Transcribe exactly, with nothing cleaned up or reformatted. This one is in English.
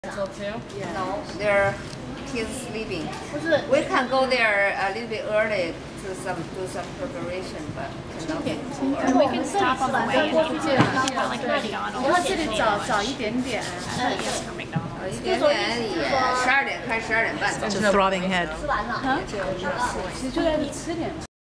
Still two? Yeah. No, they're kids sleeping. We can go there a little bit early to some do some preparation, but cannot be too early. And we can stop on the way and eat dinner, like McDonald's. 我要这里早早一点点。 Uh, yes, for McDonald's. 一点点也十二点开，十二点半。 It's a throbbing head. 其实就在这吃点。